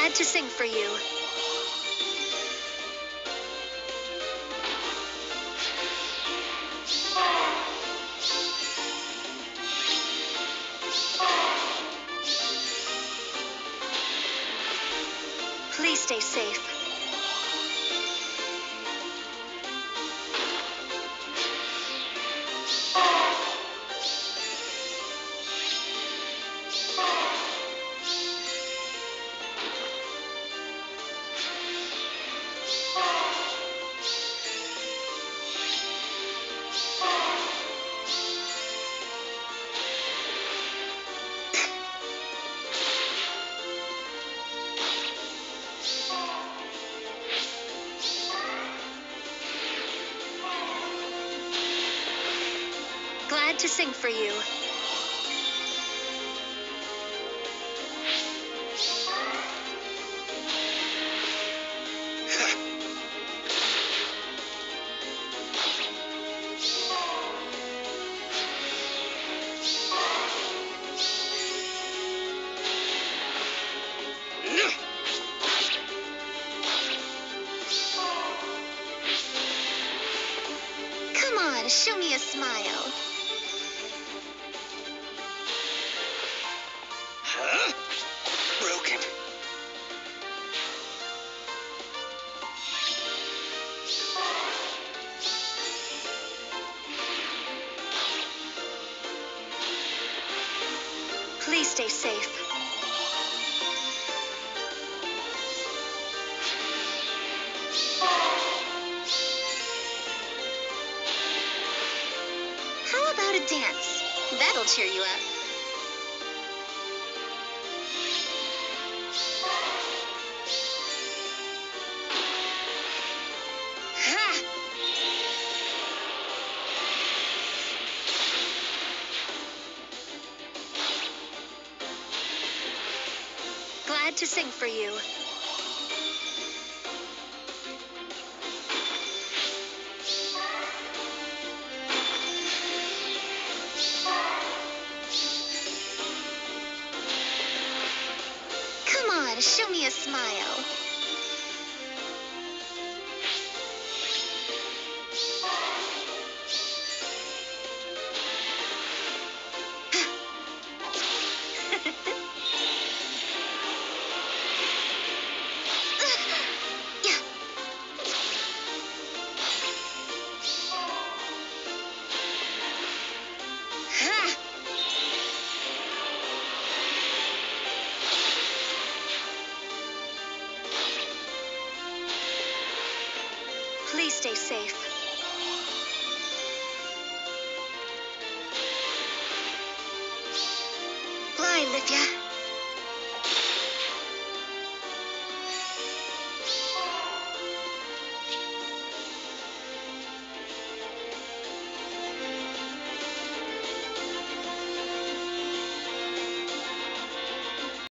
Glad to sing for you. Please stay safe. Glad to sing for you. Come on, show me a smile. Huh? Broken. Please stay safe. How about a dance? That'll cheer you up. Ha! Glad to sing for you. Come on, show me a smile. Ha! Please stay safe. Fly, Lithia.